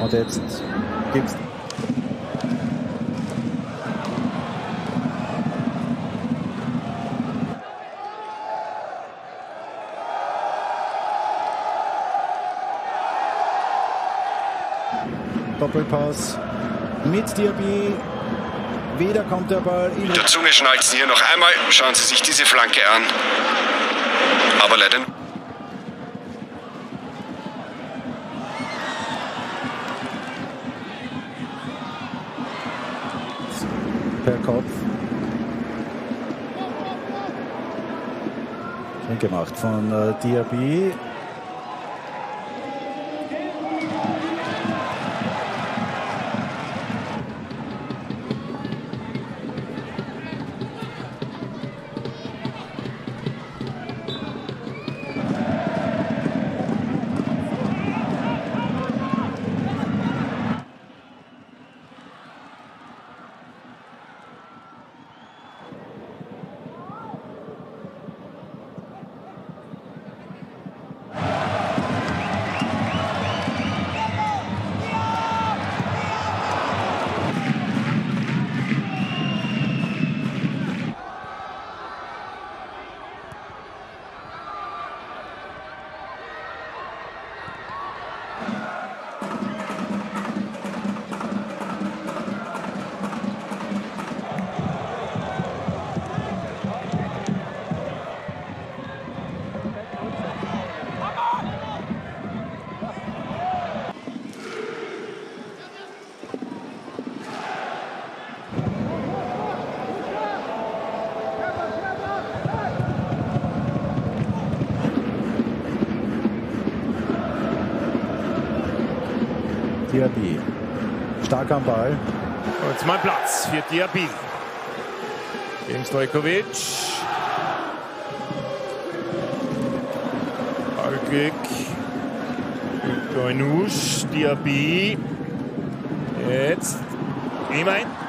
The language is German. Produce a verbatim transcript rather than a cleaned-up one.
Und jetzt gibt's Doppelpass mit Diaby. Wieder kommt der Ball in Mit der Zunge schnalzen hier noch einmal. Schauen Sie sich diese Flanke an. Aber leider. Per Kopf. Schön gemacht von äh, Diaby. Diaby. Stark am Ball. Und jetzt mal Platz für Diaby. Gegen Stojkovic. Ballglück. Goinusch, Diaby. Jetzt. Imein.